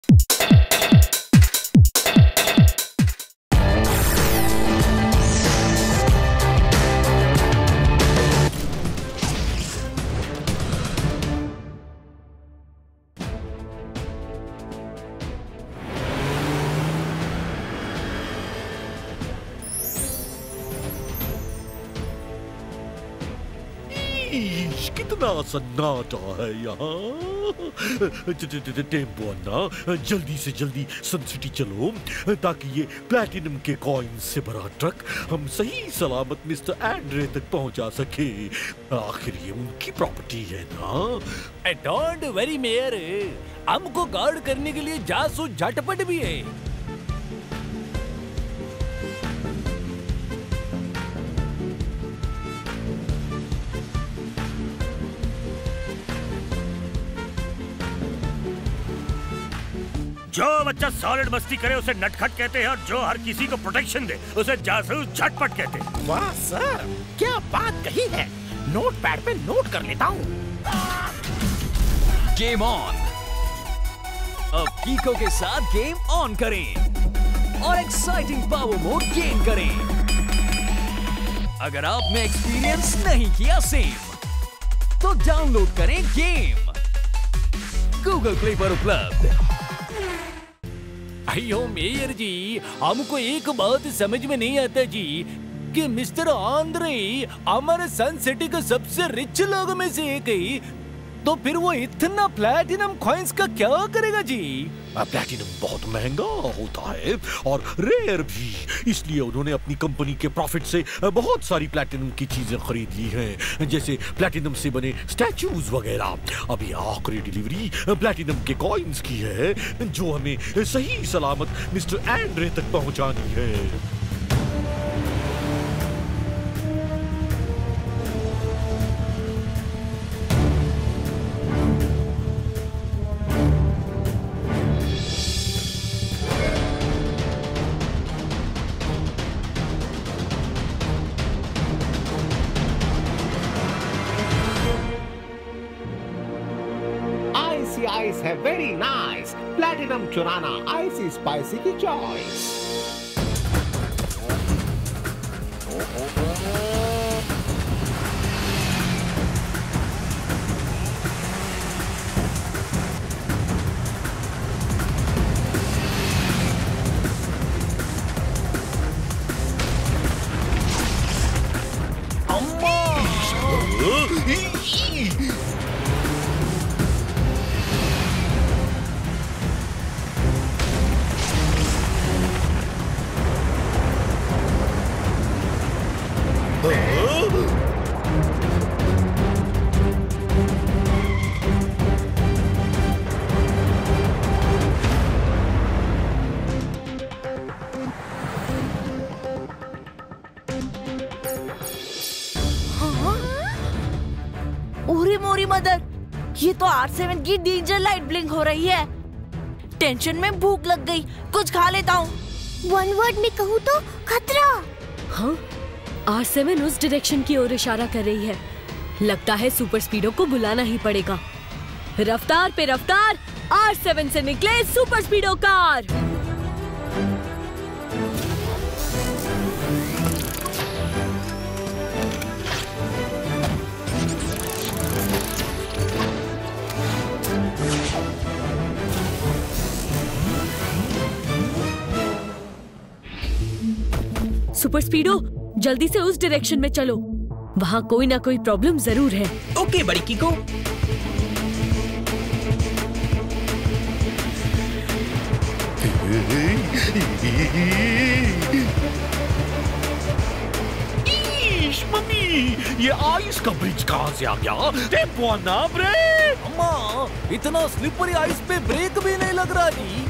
कितना सन्नाटा है यहाँ। टेम्पो अन्ना, जल्दी से जल्दी सन सिटी चलो ताकि ये प्लैटिनम के कॉइन्स से भरा ट्रक हम सही सलामत मिस्टर एंड्रे तक पहुंचा सके। आखिर ये उनकी प्रॉपर्टी है ना। डोंट वरी मेयर, हमको गार्ड करने के लिए जासूस झटपट भी है। जो बच्चा सॉलिड मस्ती करे उसे नटखट कहते हैं और जो हर किसी को प्रोटेक्शन दे उसे जासूस झटपट कहते हैं। वाह सर, क्या बात कही है। नोटपैड पे नोट कर लेता हूँ। Game on. अब कीको के साथ गेम ऑन करें और एक्साइटिंग पावर मोड गेन करें। अगर आपने एक्सपीरियंस नहीं किया सेम तो डाउनलोड करें गेम गूगल प्ले पर उपलब्ध। अयो मेयर जी, हमको एक बात समझ में नहीं आता जी कि मिस्टर आंद्रे हमारे सन सिटी के सबसे रिच लोगों में से एक ही, तो फिर वो इतना प्लैटिनम कॉइन्स का क्या करेगा जी? प्लैटिनम बहुत महंगा होता है और रेयर भी, इसलिए उन्होंने अपनी कंपनी के प्रॉफिट से बहुत सारी प्लैटिनम की चीजें खरीद ली हैं, जैसे प्लैटिनम से बने स्टैचूज वगैरह। अभी आखिरी डिलीवरी प्लैटिनम के कॉइन्स की है जो हमें सही सलामत मिस्टर एंड्रे तक पहुंचानी है। आइस है वेरी नाइस। प्लैटिनम चुराना आइसी स्पाइसी की चॉइस। मोरी मदर, ये तो R7 की डेंजर लाइट ब्लिंक हो रही है। टेंशन में भूख लग गई, कुछ खा लेता हूँ। वन वर्ड में कहूँ तो खतरा। हाँ, R7 उस डायरेक्शन की ओर इशारा कर रही है। लगता है सुपर स्पीडो को बुलाना ही पड़ेगा। रफ्तार पे रफ्तार, R7 से निकले super speedo car. Super speedo, जल्दी से उस डायरेक्शन में चलो। वहाँ कोई ना कोई प्रॉब्लम जरूर है। Okay buddy Kicko. मम्मी, ये आइस का ब्रिज कहाँ से आ गया? टेम्पो ना ब्रेक। अम्मा, इतना स्लिपरी आइस पे ब्रेक भी नहीं लग रहा जी।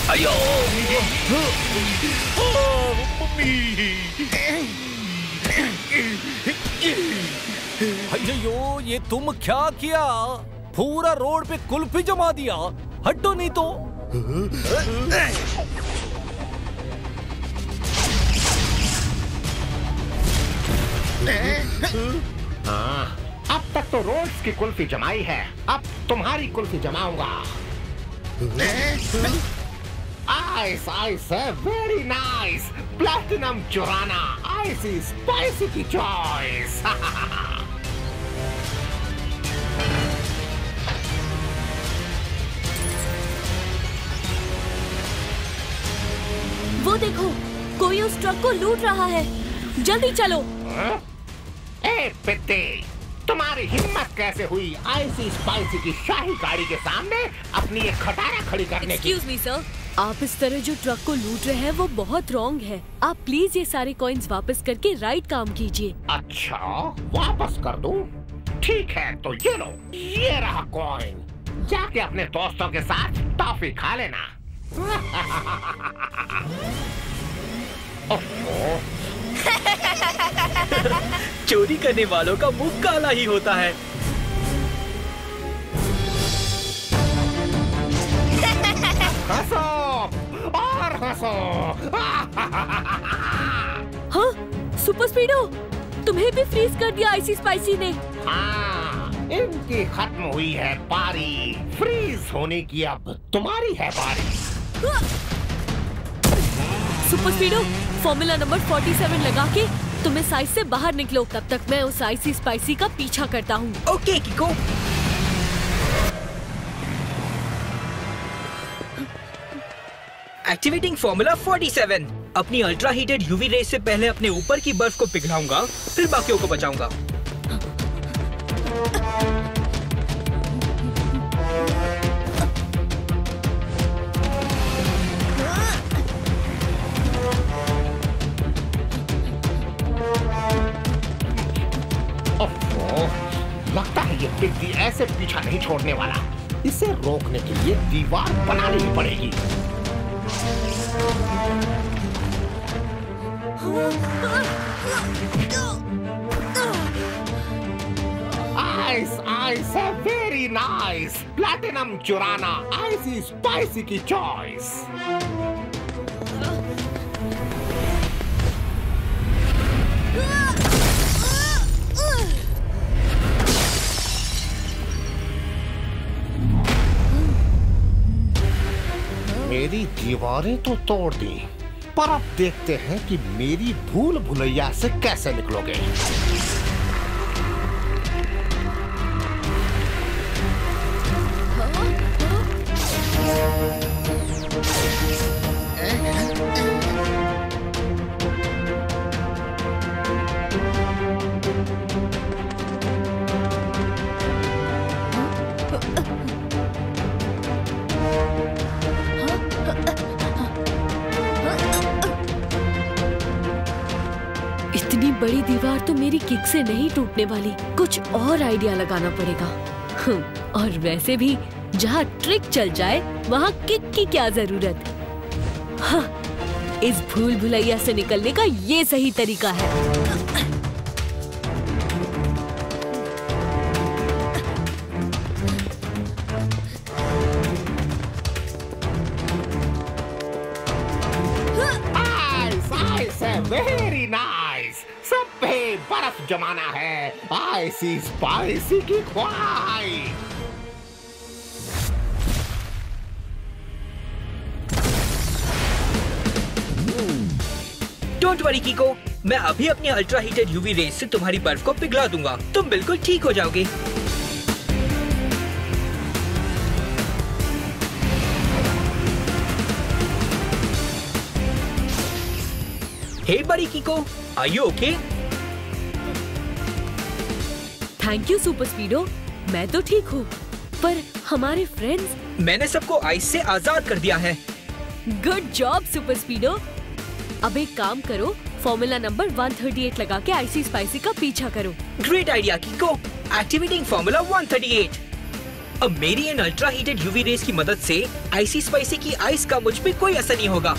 अयो अयो, ये तुम क्या किया? पूरा रोड पे कुल्फी जमा दिया। हटो नहीं तो। हाँ, अब तक तो रोड्स की कुल्फी जमाई है, अब तुम्हारी कुल्फी जमाऊंगा। आइस आइस है, वेरी नाइस। प्लैटिनम चुराना, आइसी स्पाइसी की चॉइस। वो देखो, कोई उस ट्रक को लूट रहा है। जल्दी चलो। ए पित्ते, तुम्हारी हिम्मत कैसे हुई आइसी स्पाइसी की शाही गाड़ी के सामने अपनी एक खटारा खड़ी करने की? एक्सक्यूज मी सर, आप इस तरह जो ट्रक को लूट रहे हैं वो बहुत रॉन्ग है। आप प्लीज ये सारे कॉइन्स वापस करके राइट काम कीजिए। अच्छा, वापस कर दूं? ठीक है, तो ये लो, ये रहा कॉइन। जाके अपने दोस्तों के साथ टॉफी खा लेना। चोरी करने वालों का मुंह काला ही होता है। हंसो और हंसो। हाँ, सुपर स्पीडो, तुम्हें भी फ्रीज कर दिया आइसी स्पाइसी ने। हाँ, इनकी खत्म हुई है पारी। फ्रीज होने की अब तुम्हारी है बारी। सुपर स्पीडो, फॉर्मूला नंबर 47 लगा के तुम इस आइस से बाहर निकलो। तब तक मैं उस आइसी स्पाइसी का पीछा करता हूँ। Okay Kicko. Activating formula 47। अपनी अल्ट्रा हीटेड यूवी रेस से पहले अपने ऊपर की बर्फ को पिघलाऊंगा, फिर बाकियों को बचाऊंगा। लगता है ये पिग्गी ऐसे पीछा नहीं छोड़ने वाला। इसे रोकने के लिए दीवार बनानी ही पड़ेगी। आइस आइस है, वेरी नाइस। प्लैटिनम चुराना, आइसी स्पाइसी की चॉइस। मेरी दीवारें तो तोड़ दी, पर अब देखते हैं कि मेरी भूल भुलैया से कैसे निकलोगे। इतनी बड़ी दीवार तो मेरी किक से नहीं टूटने वाली। कुछ और आइडिया लगाना पड़ेगा। और वैसे भी जहाँ ट्रिक चल जाए वहाँ किक की क्या जरूरत। हाँ, इस भूल भुलैया से निकलने का ये सही तरीका है। Very nice. सब पे बर्फ जमाना है, आइसी स्पाइसी की ख्वाहिश। डोंट वरी कीको, मैं अभी अपनी अल्ट्रा हीटेड यूवी रेस से तुम्हारी बर्फ को पिघला दूंगा। तुम बिल्कुल ठीक हो जाओगे। Hey buddy Kicko, are you okay? Thank you super speedo, मैं तो ठीक हूँ, पर हमारे फ्रेंड्स? मैंने सबको आइस से आजाद कर दिया है। Good job super speedo. अब एक काम करो, फॉर्मूला नंबर 138 लगा के आइसी स्पाइसी का पीछा करो। Great idea Kicko. Activating formula 138। अब मेरी इन अल्ट्रा हीटेड यूवी रेस की मदद से आइसी स्पाइसी की आइस का मुझ पे कोई असर नहीं होगा।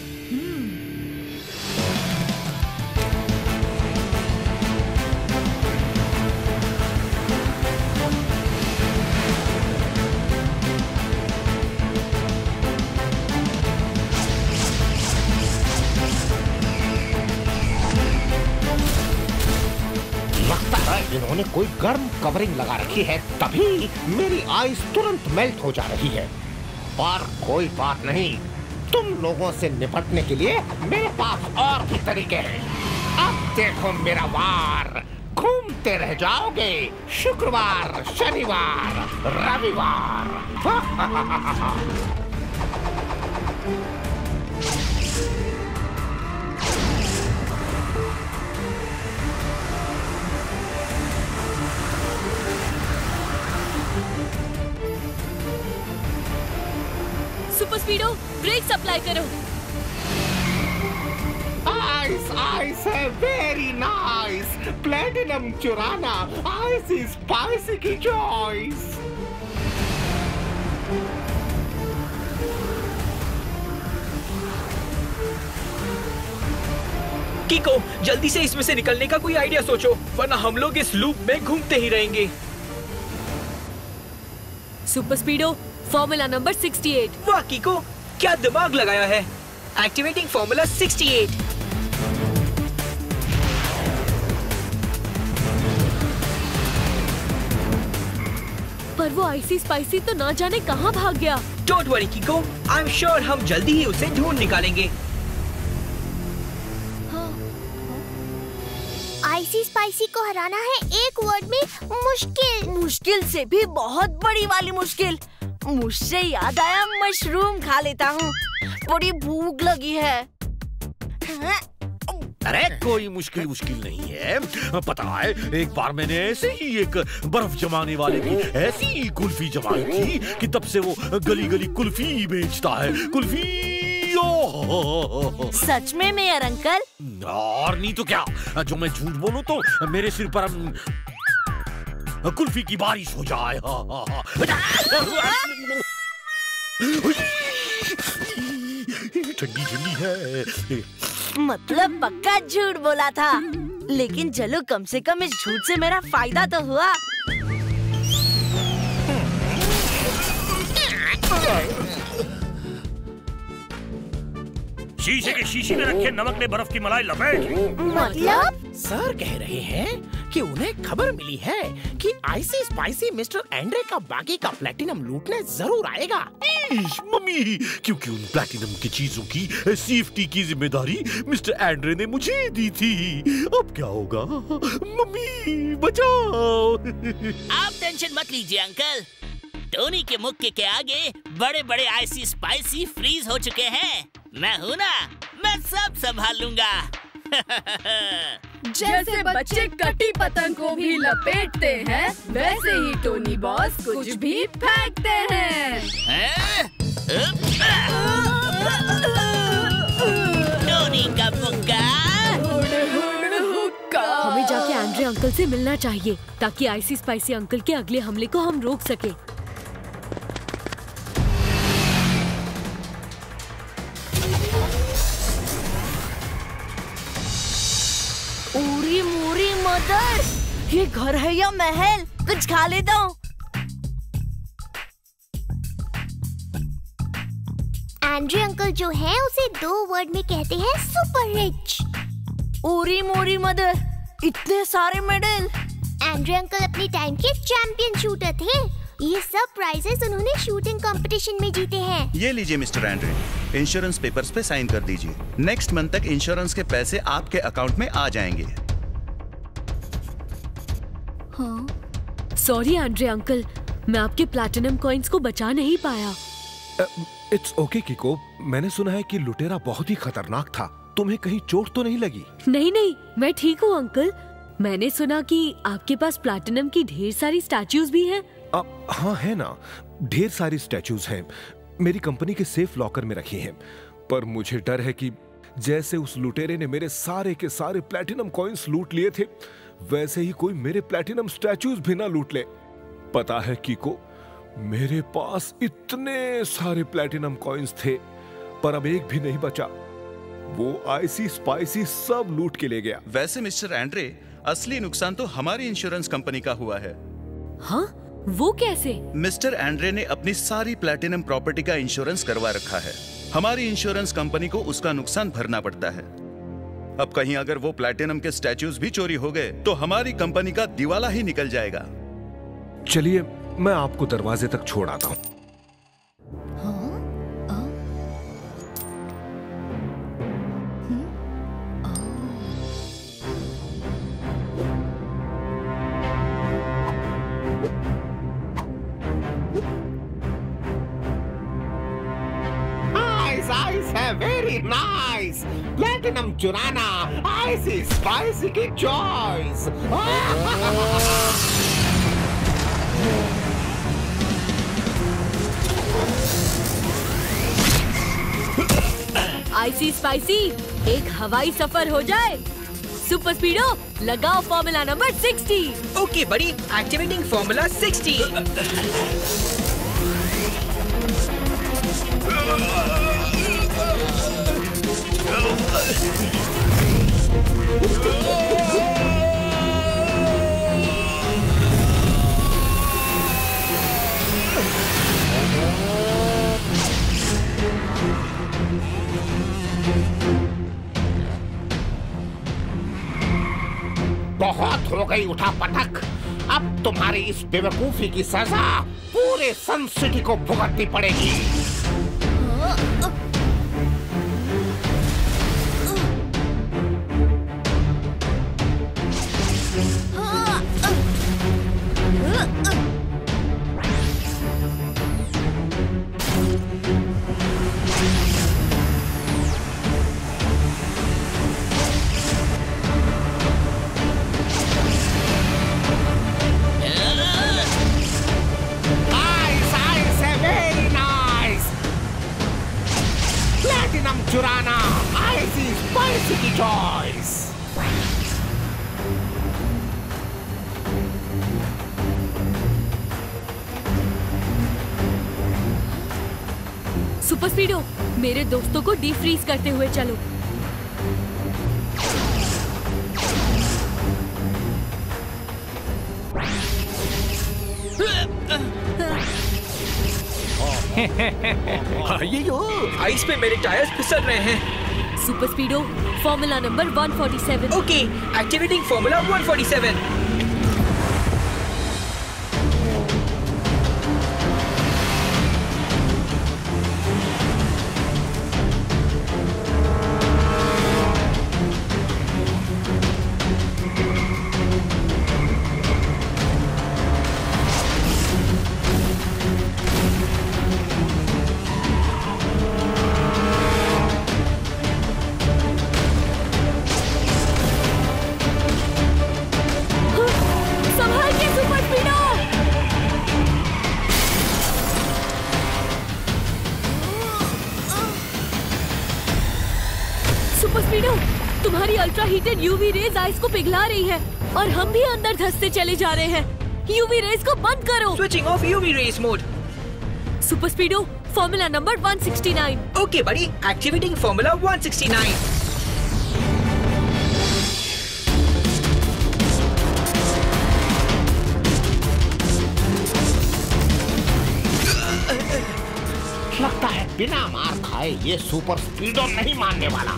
इन्होंने कोई गर्म कवरिंग लगा रखी है, तभी मेरी आइस तुरंत मेल्ट हो जा रही है। पर कोई बात नहीं, तुम लोगों से निपटने के लिए मेरे पास और भी तरीके हैं। अब देखो मेरा वार, घूमते रह जाओगे शुक्रवार, शनिवार, रविवार। सुपर स्पीडो, ब्रेक अप्लाई करो। आइस आइस है, वेरी नाइस। प्लेटिनम चुराना आइसी स्पाइसी की चॉइस। कीको, जल्दी से इसमें से निकलने का कोई आइडिया सोचो, वरना हम लोग इस लूप में घूमते ही रहेंगे। Super speedo, formula number 68। वाह कीको, क्या दिमाग लगाया है। Activating formula 68। पर वो आइसी स्पाइसी तो ना जाने कहाँ भाग गया। Don't worry Kicko, I am sure हम जल्दी ही उसे ढूंढ निकालेंगे। आइसी स्पाइसी को हराना है एक वर्ड में मुश्किल। मुश्किल से भी बहुत बड़ी वाली मुश्किल। मुझसे याद आया, मशरूम खा लेता हूँ, बड़ी भूख लगी है। अरे कोई मुश्किल नहीं है। पता है, एक बार मैंने ऐसे ही एक बर्फ जमाने वाले की ऐसी कुल्फी जमाई थी कि तब से वो गली गली कुल्फी बेचता है। कुल्फी। सच में मेयर अंकल? और नहीं तो क्या, जो मैं झूठ बोलूं तो मेरे सिर पर कुल्फी की बारिश हो जाए। ठंडी ठंडी है। मतलब पक्का झूठ बोला था, लेकिन चलो कम से कम इस झूठ से मेरा फायदा तो हुआ। शीशे के शीशी में रखे नमक ने बर्फ की मलाई लपेट ली। मतलब? सर कह रहे हैं कि उन्हें खबर मिली है कि आइसी स्पाइसी मिस्टर एंड्रे का बाकी का प्लेटिनम लूटने जरूर आएगा। मम्मी, क्योंकि उन प्लैटिनम की चीजों की सेफ्टी की जिम्मेदारी मिस्टर एंड्रे ने मुझे दी थी। अब क्या होगा? मम्मी बचाओ। आप टेंशन मत लीजिए अंकल, टोनी के मुक्के के आगे बड़े बड़े आइसी स्पाइसी फ्रीज हो चुके हैं। मैं हूँ ना, मैं सब संभाल लूंगा। जैसे बच्चे कटी पतंग को भी लपेटते हैं, वैसे ही टोनी बॉस कुछ भी फेंकते हैं। टोनी का मुक्का। हमें जाके एंड्रे अंकल से मिलना चाहिए, ताकि आइसी स्पाइसी अंकल के अगले हमले को हम रोक सके। उरी मूरी मदर, ये घर है या महल? कुछ खा लेता हूँ। एंड्रे अंकल जो है उसे 2 वर्ड में कहते हैं सुपर रिच। उरी मूरी मदर, इतने सारे मेडल। एंड्रे अंकल अपने टाइम के चैंपियन शूटर थे। ये सब प्राइजेस उन्होंने शूटिंग कंपटीशन में जीते हैं। ये लीजिए मिस्टर एंड्रे, इंश्योरेंस पेपर्स पे साइन कर दीजिए। नेक्स्ट मंथ तक इंश्योरेंस के पैसे आपके अकाउंट में आ जाएंगे। हाँ। सॉरी एंड्रे अंकल, मैं आपके प्लैटिनम कॉइंस को बचा नहीं पाया। इट्स ओके कीको, मैंने सुना है कि लुटेरा बहुत ही खतरनाक था। तुम्हें कहीं चोट तो नहीं लगी? नहीं, मैं ठीक हूँ अंकल। मैंने सुना कि आपके पास प्लैटिनम की ढेर सारी स्टैच्यूज भी हैं। हाँ है ना, ढेर सारी स्टैच्यूज हैं। मेरी कंपनी के सेफ लॉकर में रखी हैं। पर मुझे डर है कि जैसे उस लुटेरे ने मेरे सारे के सारे प्लैटिनम कॉइन्स लूट लिए थे, वैसे ही कोई मेरे प्लैटिनम स्टैच्यूज भी ना लूट ले। पता है कीको, मेरे पास इतने सारे प्लैटिनम कॉइन्स थे, पर अब एक भी नहीं बचा। वो आईसी स्पाइसी सब लूट के ले गया। वैसे मिस्टर एंड्रे, असली नुकसान तो हमारी इंश्योरेंस कंपनी का हुआ है। हाँ? वो कैसे? मिस्टर एंड्रे ने अपनी सारी प्लैटिनम प्रॉपर्टी का इंश्योरेंस करवा रखा है। हमारी इंश्योरेंस कंपनी को उसका नुकसान भरना पड़ता है। अब कहीं अगर वो प्लैटिनम के स्टैच्यूज भी चोरी हो गए तो हमारी कंपनी का दिवाला ही निकल जाएगा। चलिए, मैं आपको दरवाजे तक छोड़ आता हूँ। Very nice. प्लैटिनम चुराना आईसी स्पाइसी की चॉइस। आईसी स्पाइसी, एक हवाई सफर हो जाए। सुपर स्पीडो, लगाओ formula number 60। Okay buddy, activating formula 60। बहुत हो गई उठा पटक। अब तुम्हारी इस बेवकूफी की सजा पूरे सन सिटी को भुगतनी पड़ेगी। चुराना आईसी स्पाइसी की चॉइस। सुपर स्पीडो, मेरे दोस्तों को डीफ्रीज करते हुए चलो। आइस पे मेरे टायर्स फिसल रहे हैं। Super speedo, formula number 147। Okay, activating formula 147। तुम्हारी ultra heated UV rays ice को पिघला रही है और हम भी अंदर धंसते चले जा रहे हैं। यूवी रेज को बंद करो। Switching off UV rays mode. Super speedo, formula number 169। Okay buddy, activating formula 169। लगता है बिना मार खाए ये सुपर स्पीडो नहीं मानने वाला।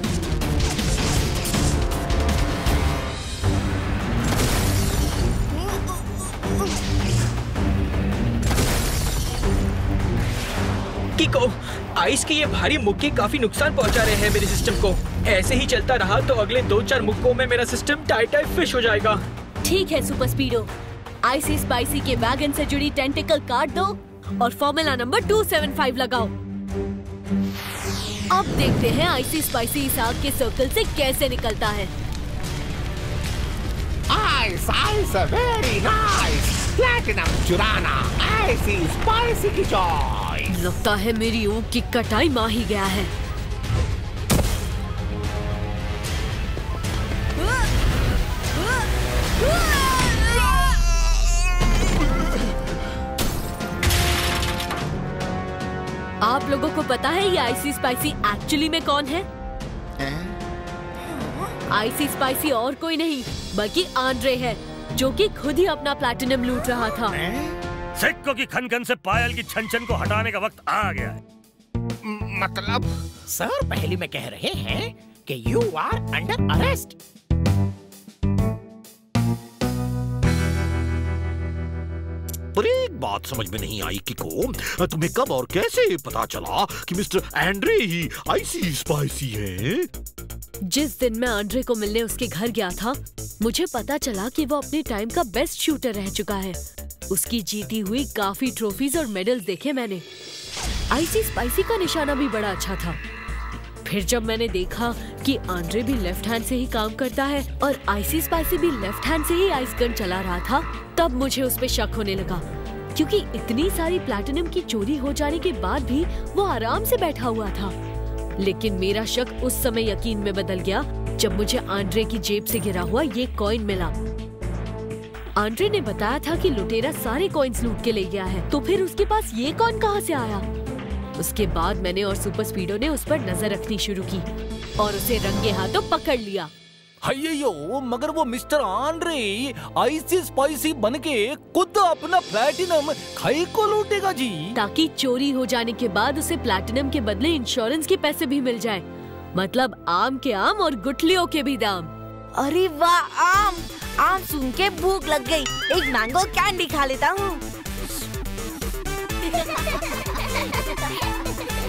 किको, आइस के ये भारी मुक्के काफी नुकसान पहुंचा रहे हैं मेरे सिस्टम को। ऐसे ही चलता रहा तो अगले 2-4 मुक्कों में मेरा सिस्टम टाइट फिश हो जाएगा। ठीक है सुपर स्पीडो, आईसी स्पाइसी के वैगन से जुड़ी टेंटिकल काट दो और फॉर्मूला नंबर 275 लगाओ। अब देखते हैं आईसी स्पाइसी इस आग के सर्कल से कैसे निकलता है। Ice ice very nice. Platinum चुराना आईसी स्पाइसी की चॉइस। लगता है मेरी ऊँट की कटाई मार ही गया है। आप लोगों को पता है ये आईसी स्पाइसी एक्चुअली में कौन है? आईसी स्पाइसी और कोई नहीं बल्कि आंद्रे है, जो कि खुद ही अपना प्लैटिनम लूट रहा था। सिक्कों की खनखन से पायल की छन-छन को हटाने का वक्त आ गया है। मतलब सर पहले में कह रहे हैं कि यू आर अंडर अरेस्ट। पर एक बात समझ में नहीं आई किको, तुम्हें कब और कैसे पता चला कि मिस्टर एंड्रे ही आईसी स्पाइसी है? जिस दिन मैं आंद्रे को मिलने उसके घर गया था, मुझे पता चला कि वो अपने टाइम का बेस्ट शूटर रह चुका है। उसकी जीती हुई काफी ट्रॉफीज और मेडल्स देखे मैंने। आईसी स्पाइसी का निशाना भी बड़ा अच्छा था। फिर जब मैंने देखा कि आंद्रे भी लेफ्ट हैंड से ही काम करता है और आईसी स्पाइसी भी लेफ्ट हैंड से ही आइस गन चला रहा था, तब मुझे उस पे शक होने लगा, क्योंकि इतनी सारी प्लैटिनम की चोरी हो जाने के बाद भी वो आराम से बैठा हुआ था। लेकिन मेरा शक उस समय यकीन में बदल गया जब मुझे आंद्रे की जेब से गिरा हुआ ये कॉइन मिला। आंद्रे ने बताया था कि लुटेरा सारे कॉइन्स लूट के ले गया है, तो फिर उसके पास ये कॉइन कहाँ से आया? उसके बाद मैंने और सुपर स्पीडो ने उस पर नजर रखनी शुरू की और उसे रंगे हाथों पकड़ लिया। अय्यो, मगर वो मिस्टर आंद्रे आईसी स्पाइसी बनके खुद अपना प्लैटिनम खाई को लूटेगा जी, ताकि चोरी हो जाने के बाद उसे प्लैटिनम के बदले इंश्योरेंस के पैसे भी मिल जाए। मतलब आम के आम और गुठलियों के भी दाम। अरे वाह, आम सुन के भूख लग गई। एक मैंगो कैंडी खा लेता हूँ।